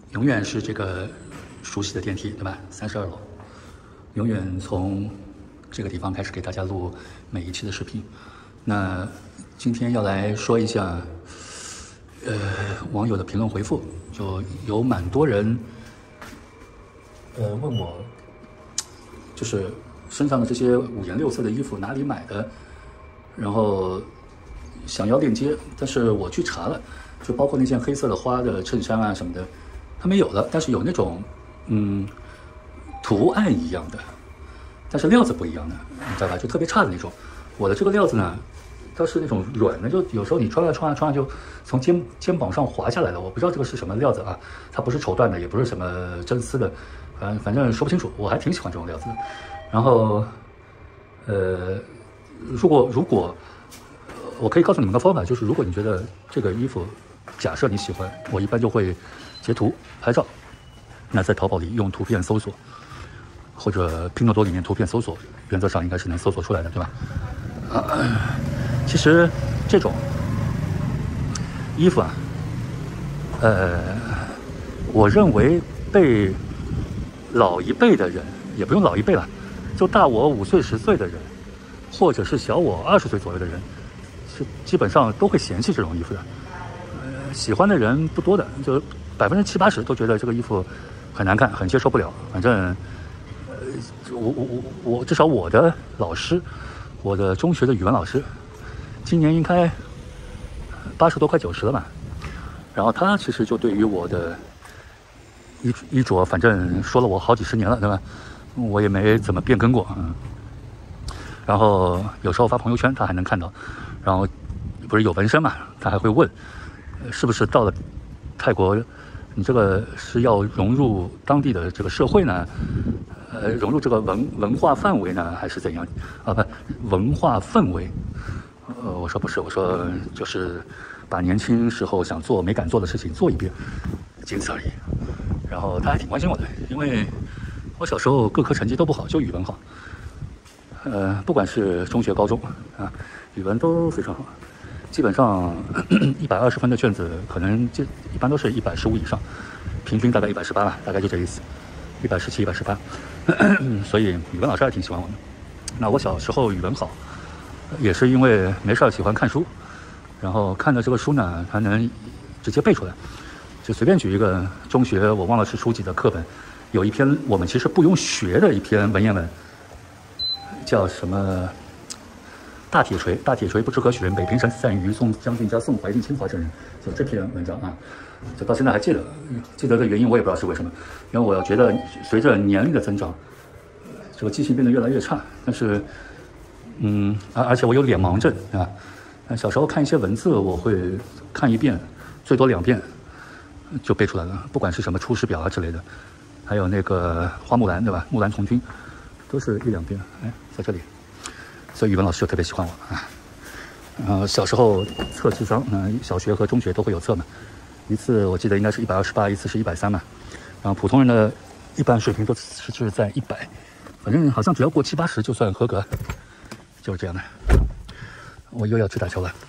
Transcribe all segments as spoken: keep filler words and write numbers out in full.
永远是这个熟悉的电梯，对吧？三十二楼，永远从这个地方开始给大家录每一期的视频。那今天要来说一下，呃，网友的评论回复，就有蛮多人，呃，问我，就是身上的这些五颜六色的衣服哪里买的，然后想要链接，但是我去查了，就包括那件黑色的花的衬衫啊什么的，它没有了，但是有那种嗯图案一样的，但是料子不一样的，你知道吧？就特别差的那种。我的这个料子呢，它是那种软的，就有时候你穿上穿上穿上就从肩肩膀上滑下来了。我不知道这个是什么料子啊，它不是绸缎的，也不是什么真丝的，反正反正说不清楚。我还挺喜欢这种料子的。然后，呃，如果如果我可以告诉你们个方法，就是如果你觉得这个衣服，假设你喜欢，我一般就会截图拍照，那在淘宝里用图片搜索，或者拼多多里面图片搜索，原则上应该是能搜索出来的，对吧？啊，其实这种衣服啊，呃，我认为被老一辈的人，也不用老一辈了，就大我五岁十岁的人，或者是小我二十岁左右的人，是基本上都会嫌弃这种衣服的。呃，喜欢的人不多的，就百分之七八十都觉得这个衣服很难看，很接受不了。反正，呃，我我我我至少我的老师，我的中学的语文老师，今年应该八十多快九十了吧。然后他其实就对于我的衣衣着，反正说了我好几十年了，对吧？我也没怎么变更过，嗯。然后有时候发朋友圈，他还能看到。然后不是有纹身嘛，他还会问，是不是到了泰国，你这个是要融入当地的这个社会呢？呃，融入这个文文化范围呢，还是怎样？啊，不，文化氛围。呃，我说不是，我说就是把年轻时候想做没敢做的事情做一遍，仅此而已。然后他还挺关心我的，因为我小时候各科成绩都不好，就语文好。呃，不管是中学、高中啊，语文都非常好，基本上一百二十分的卷子，可能就一般都是一百十五以上，平均大概一百十八吧，大概就这意思，一百十七、一百十八。所以语文老师还挺喜欢我的。那我小时候语文好，也是因为没事儿喜欢看书，然后看的这个书呢，还能直接背出来。就随便举一个中学，我忘了是初几的课本，有一篇我们其实不用学的一篇文言文。叫什么？大铁锤，大铁锤不知何许人，北平陈三余，宋将军家宋怀进清华真人。就这篇文章啊，就到现在还记得，记得的原因我也不知道是为什么，因为我觉得随着年龄的增长，这个记性变得越来越差。但是，嗯，而而且我有脸盲症啊，小时候看一些文字，我会看一遍，最多两遍就背出来了，不管是什么《出师表》啊之类的，还有那个花木兰，对吧？木兰从军。都是一两遍，哎，在这里，所以语文老师就特别喜欢我啊。然后小时候测智商，嗯、呃，小学和中学都会有测嘛，一次我记得应该是一百二十八，一次是一百三嘛。然后普通人的一般水平都是是在一百，反正好像只要过七八十就算合格，就是这样的。我又要去打球了，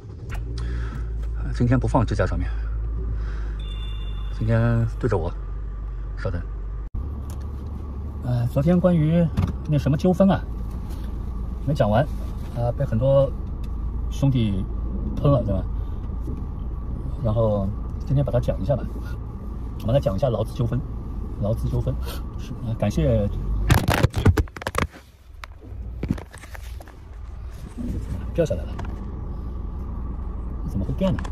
今天不放支架上面，今天对着我，稍等。呃，昨天关于那什么纠纷啊，没讲完，啊，被很多兄弟喷了，对吧？然后今天把它讲一下吧，我们来讲一下劳资纠纷。劳资纠纷是啊，感谢掉下来了，怎么会掉呢？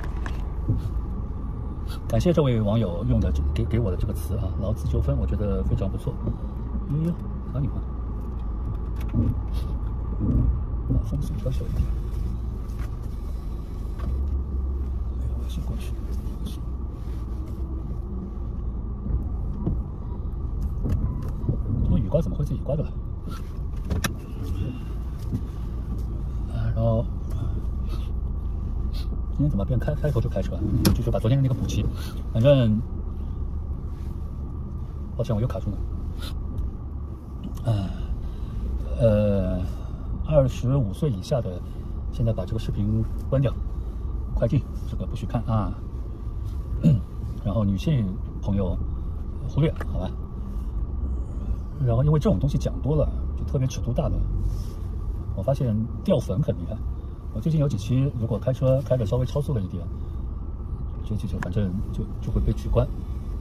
感谢这位网友用的给给我的这个词啊，劳资纠纷，我觉得非常不错。哎呦，好你妈！把风速调小一点。哎呦，我先过去。这个雨刮怎么会自己刮的？啊，然后。今天怎么变开开头就开车？就是把昨天的那个补齐，反正，抱歉我又卡住了。啊，呃，二十五岁以下的，现在把这个视频关掉，快进，这个不许看啊。然后女性朋友忽略，好吧？然后因为这种东西讲多了，就特别尺度大的，我发现掉粉很厉害。我最近有几期，如果开车开的稍微超速了一点，就就就反正就就会被取关。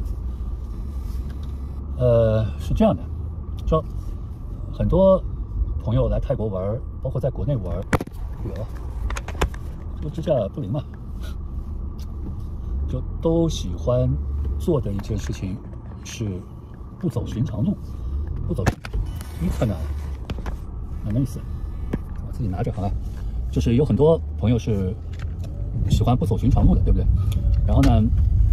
呃，是这样的，说很多朋友来泰国玩，包括在国内玩，有这个支架不灵嘛，就都喜欢做的一件事情是不走寻常路，不走。你看呢？什么意思？我自己拿着好吧。就是有很多朋友是喜欢不走寻常路的，对不对？然后呢，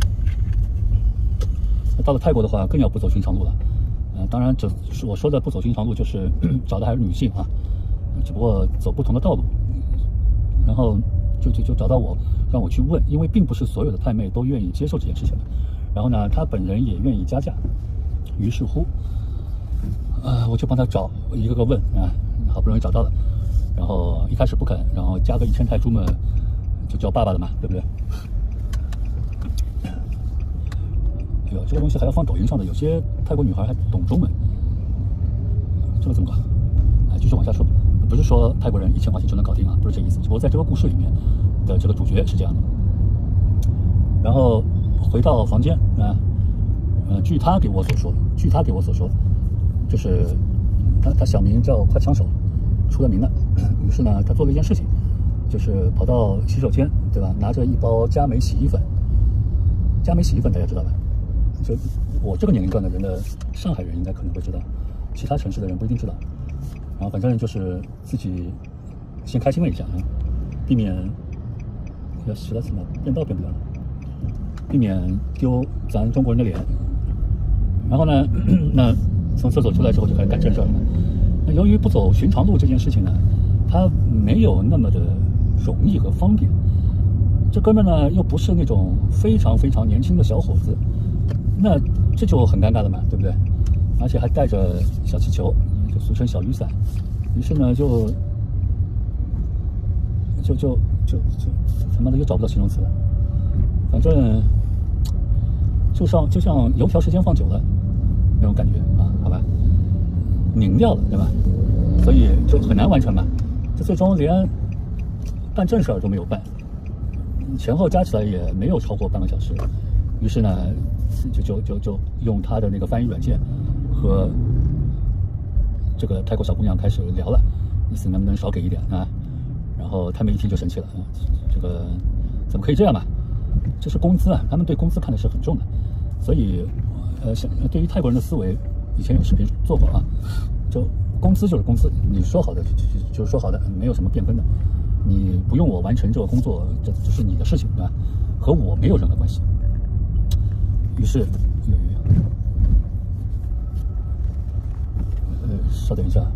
到了泰国的话，更要不走寻常路了。嗯、呃，当然，这是我说的不走寻常路，就是找的还是女性啊，只不过走不同的道路。然后就就就找到我，让我去问，因为并不是所有的泰妹都愿意接受这件事情的。然后呢，她本人也愿意加价，于是乎，呃，我就帮她找，一个个问啊，好不容易找到了。然后一开始不肯，然后加个一千泰铢嘛，就叫爸爸了嘛，对不对？哎呦，这个东西还要放抖音上的，有些泰国女孩还懂中文，这个怎么搞？哎，继续往下说，不是说泰国人一千块钱就能搞定啊，不是这意思。只不过在这个故事里面的这个主角是这样的。然后回到房间啊，呃，据他给我所说，据他给我所说，就是他他小名叫快枪手。出了名的，于是呢，他做了一件事情，就是跑到洗手间，对吧？拿着一包佳美洗衣粉。佳美洗衣粉大家知道吧？就我这个年龄段的人的上海人应该可能会知道，其他城市的人不一定知道。然后反正就是自己先开心了一下啊，避免要洗了什么变道变不了，避免丢咱中国人的脸。然后呢，那从厕所出来之后就开始干正事了。那由于不走寻常路这件事情呢，它没有那么的容易和方便。这哥们呢又不是那种非常非常年轻的小伙子，那这就很尴尬了嘛，对不对？而且还带着小气球，就俗称小雨伞。于是呢，就就就就就他妈的又找不到形容词了。反正就像就像油条时间放久了那种感觉啊，好吧。拧掉了，对吧？所以就很难完成嘛。这最终连办正事儿都没有办，前后加起来也没有超过半个小时。于是呢，就就就就用他的那个翻译软件和这个泰国小姑娘开始聊了，意思能不能少给一点啊？然后他们一听就生气了啊，这个怎么可以这样嘛？这是工资啊，他们对工资看的是很重的，所以呃，像对于泰国人的思维。以前有视频做过啊，就工资就是工资，你说好的就就就是说好的，没有什么变更的。你不用我完成这个工作，这这是你的事情啊，和我没有任何关系。于是，呃，稍等一下，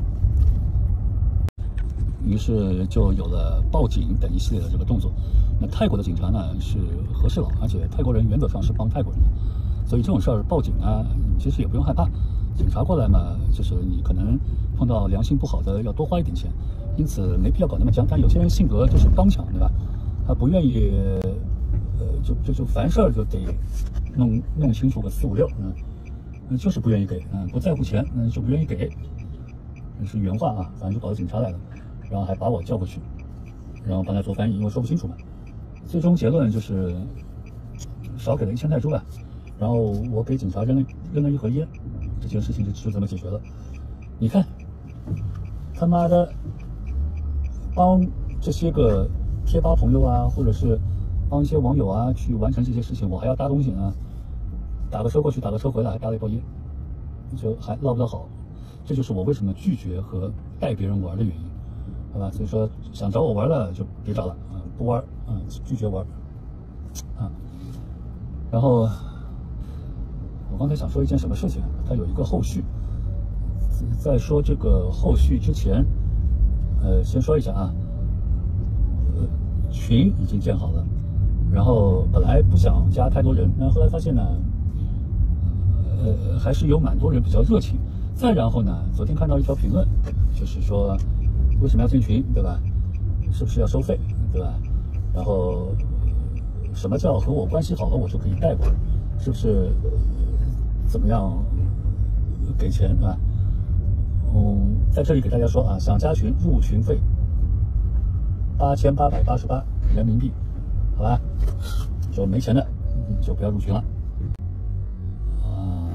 于是就有了报警等一系列的这个动作。那泰国的警察呢是和事佬，而且泰国人原则上是帮泰国人的，所以这种事儿报警啊，其实也不用害怕。警察过来嘛，就是你可能碰到良心不好的，要多花一点钱，因此没必要搞那么僵。但有些人性格就是刚强，对吧？他不愿意，呃，就就就凡事就得弄弄清楚个四五六，嗯，就是不愿意给，嗯，不在乎钱，嗯，就不愿意给，是原话啊。反正就搞到警察来了，然后还把我叫过去，然后帮他做翻译，因为说不清楚嘛。最终结论就是少给了一千泰铢吧，然后我给警察扔了扔了一盒烟。这件事情就就这么解决了。你看，他妈的，帮这些个贴吧朋友啊，或者是帮一些网友啊去完成这些事情，我还要搭东西呢，打个车过去，打个车回来，还搭了一包烟，就还落不到好。这就是我为什么拒绝和带别人玩的原因，好吧？所以说想找我玩的就别找了啊，不玩，嗯，拒绝玩啊。然后。我刚才想说一件什么事情，它有一个后续。在说这个后续之前，呃，先说一下啊，呃，群已经建好了，然后本来不想加太多人，那后来发现呢，呃，还是有蛮多人比较热情。再然后呢，昨天看到一条评论，就是说为什么要建群，对吧？是不是要收费，对吧？然后什么叫和我关系好了我就可以带过来？ 是不是、呃、怎么样给钱啊？嗯，在这里给大家说啊，想加群入群费八千八百八十八人民币，好吧？就没钱的就不要入群了。啊，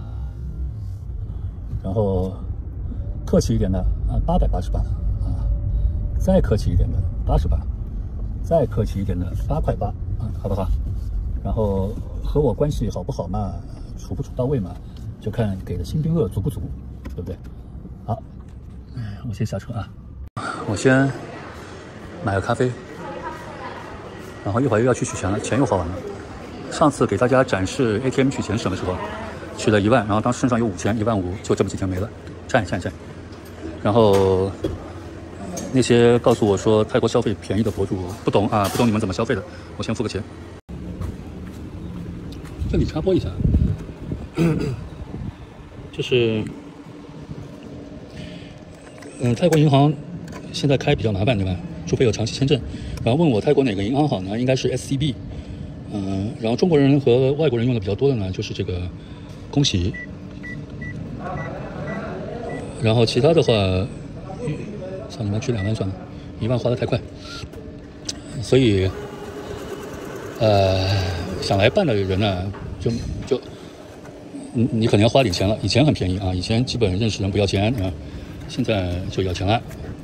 然后客气一点的啊，八百八十八啊，再客气一点的八十八，再客气一点的八块八啊，好不好？然后和我关系好不好嘛，处不处到位嘛，就看给的新兵额足不足，对不对？好，我先下车啊，我先买个咖啡，然后一会儿又要去取钱了，钱又花完了。上次给大家展示 A T M 取钱省的时候，取了一万，然后当时身上有五千，一万五就这么几天没了，占一占一占。然后那些告诉我说泰国消费便宜的博主不懂啊，不懂你们怎么消费的，我先付个钱。这里插播一下，就是，嗯、呃，泰国银行现在开比较麻烦，对吧？除非有长期签证。然后问我泰国哪个银行好呢？应该是 S C B。嗯、呃，然后中国人和外国人用的比较多的呢，就是这个恭喜。然后其他的话，算你们取两万算了，一万花得太快。所以，呃，想来办的人呢，就就，你你可能要花点钱了。以前很便宜啊，以前基本认识人不要钱啊，现在就要钱了。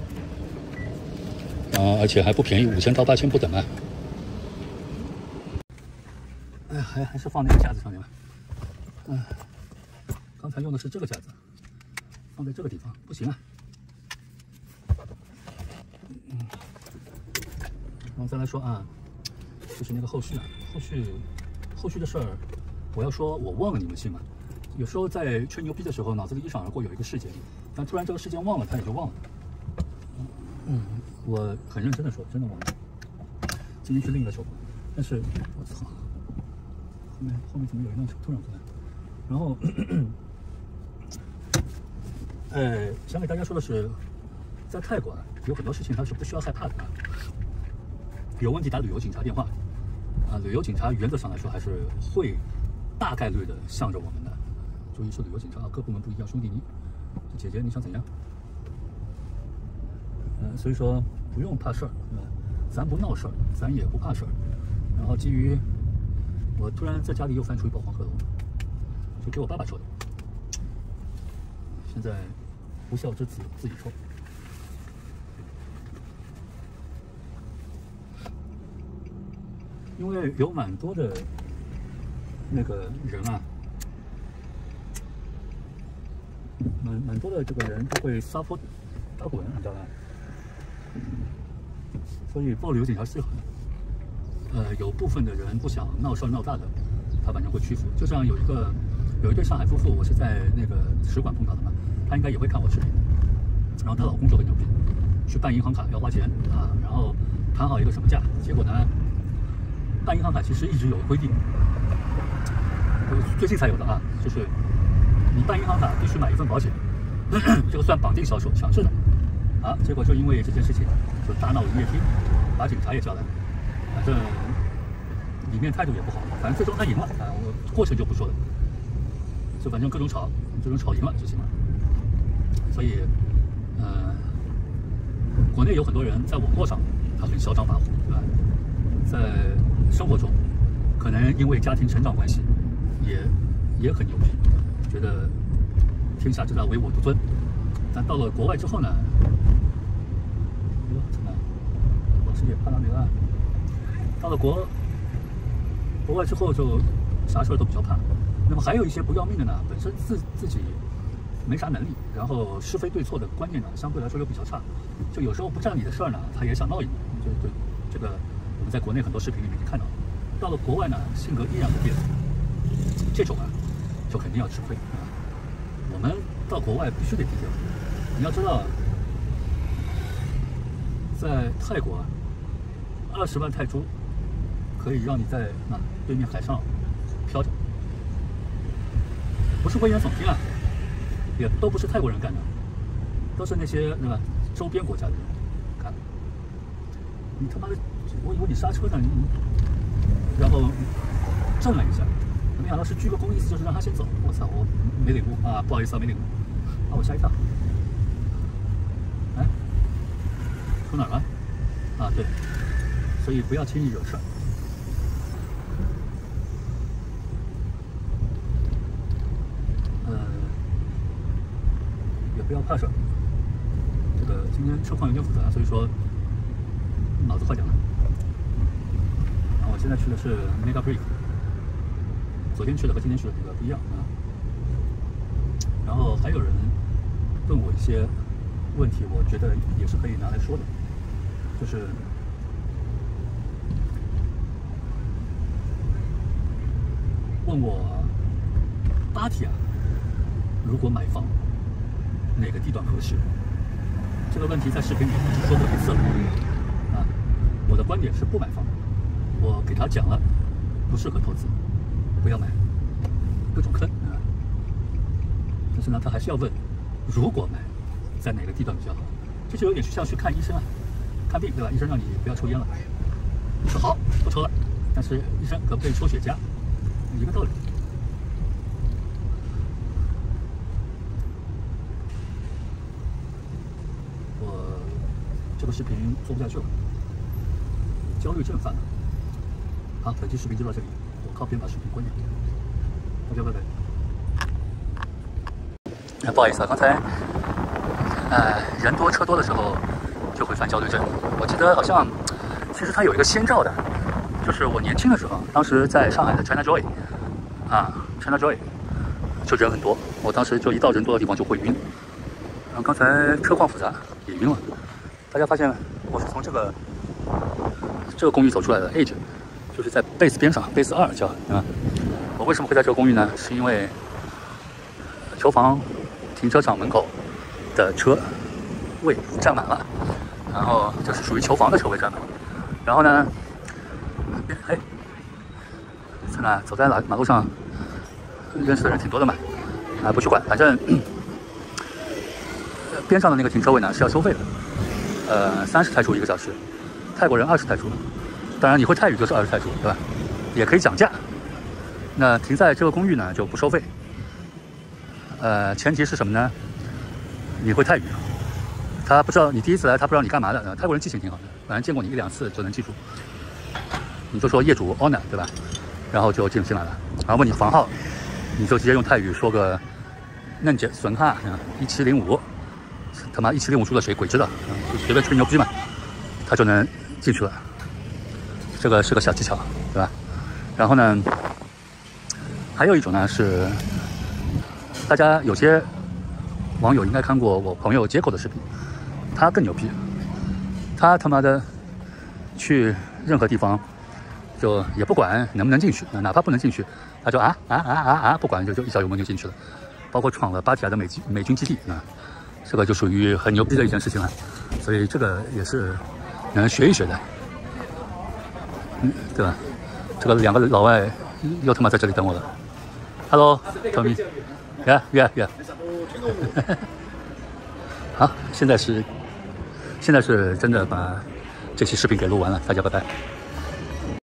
啊，而且还不便宜，五千到八千不等啊。哎呀，还还是放那个架子上面吧。嗯，刚才用的是这个架子，放在这个地方不行啊。嗯，然后再来说啊，就是那个后续啊，后续后续的事儿，我要说我忘了你们信吗？有时候在吹牛逼的时候，脑子里一闪而过有一个事件，但突然这个事件忘了，他也就忘了。嗯，我很认真的说，真的忘了。今天去另一个球，但是我操，后面后面怎么有一辆车突然过来？然后，呃，想给大家说的是，在泰国啊，有很多事情它是不需要害怕的啊。有问题打旅游警察电话，啊，旅游警察原则上来说还是会大概率的向着我们的。注意是旅游警察啊，各部门不一样，兄弟你，这姐姐你想怎样？嗯，所以说不用怕事儿，对吧？咱不闹事儿，咱也不怕事儿。然后基于我突然在家里又翻出一包黄鹤楼，就给我爸爸抽的，现在不孝之子自己抽。因为有蛮多的那个人啊，蛮蛮多的这个人都会撒泼打滚，你知道吧？所以报旅游警察是最好的。呃，有部分的人不想闹事闹大的，他反正会屈服。就像有一个有一对上海夫妇，我是在那个使馆碰到的嘛，他应该也会看我视频。然后她老公就很牛逼，去办银行卡要花钱啊，然后谈好一个什么价，结果呢，办银行卡其实一直有规定，最近才有的啊，就是你办银行卡必须买一份保险，这个算绑定销售，强制的。啊，结果就因为这件事情，就大闹营业厅，把警察也叫来，反正里面态度也不好，反正最终他赢了啊，我过程就不说了，就反正各种吵，这种吵赢了就行了。所以，呃，国内有很多人在网络上他很嚣张跋扈，对吧？在生活中，可能因为家庭成长关系，也也很牛逼，觉得天下之大唯我独尊。但到了国外之后呢，哎呦，怎么？老师也怕到那个，到了国国外之后就啥事儿都比较怕。那么还有一些不要命的呢，本身自自己没啥能力，然后是非对错的观念呢相对来说又比较差，就有时候不占理的事儿呢，他也想闹一闹。就对这个，我们在国内很多视频里面已经看到了。到了国外呢，性格依然不变，这种啊，就肯定要吃亏啊。我们到国外必须得低调。你要知道，在泰国啊，二十万泰铢可以让你在啊对面海上飘着，不是危言耸听啊，也都不是泰国人干的，都是那些对吧周边国家的人干的。你他妈的，我以为你刹车呢，你然后震了一下， 没想到是鞠个躬，意思就是让他先走。我操，我没领悟啊，不好意思啊，没领悟，把我吓一跳。哎，说哪儿了？啊，对，所以不要轻易惹事儿。呃，也不要怕事儿。这个今天车况有点复杂，所以说脑子坏掉了。然后我现在去的是 Mega Brick。昨天去的和今天去的这个不一样啊。然后还有人问我一些问题，我觉得也是可以拿来说的，就是问我芭提雅如果买房哪个地段合适？这个问题在视频里已经说过一次了啊。我的观点是不买房，我给他讲了，不适合投资。不要买，各种坑啊！但是呢，他还是要问，如果买，在哪个地段比较好？这就有点像去看医生啊，看病对吧？医生让你不要抽烟了，你说好不抽了，但是医生可不可以抽雪茄？一个道理。我这个视频做不下去了，焦虑症犯了。好，本期视频就到这里。靠边把视频关掉，大家拜拜。哎，不好意思啊，刚才呃人多车多的时候就会犯焦虑症。我记得好像其实它有一个先兆的，就是我年轻的时候，当时在上海的 China Joy 啊 ，China Joy 就人很多，我当时就一到人多的地方就会晕。然后刚才车况复杂也晕了。大家发现我是从这个这个公寓走出来的 ，Age。就是在贝斯边上，贝斯二叫啊。我为什么会在这个公寓呢？是因为球房停车场门口的车位占满了，然后就是属于球房的车位占满了。然后呢，哎，在哪？走在马马路上，认识的人挺多的嘛，啊，不去管，反正边上的那个停车位呢是要收费的，呃，三十泰铢一个小时，泰国人二十泰铢。当然，你会泰语就是二十泰铢，对吧？也可以讲价。那停在这个公寓呢就不收费。呃，前提是什么呢？你会泰语，他不知道你第一次来，他不知道你干嘛的。呃、泰国人记性挺好的，反正见过你一两次就能记住。你就说业主 owner 对吧？然后就进进来了。然后问你房号，你就直接用泰语说个嫩姐损哈一七零五，他妈一七零五住的谁鬼知道？嗯，就随便吹牛逼嘛，他就能进去了。这个是个小技巧，对吧？然后呢，还有一种呢是，大家有些网友应该看过我朋友接口的视频，他更牛逼，他他妈的去任何地方，就也不管能不能进去，哪怕不能进去，他就啊啊啊啊啊，不管就就一脚油门就进去了，包括闯了芭提雅的美军美军基地啊，这个就属于很牛逼的一件事情了，所以这个也是能学一学的。嗯，对吧？这个两个老外又他妈在这里等我了。Hello, Tommy. Yeah, yeah, yeah. 好，现在是现在是真的把这期视频给录完了，大家拜拜。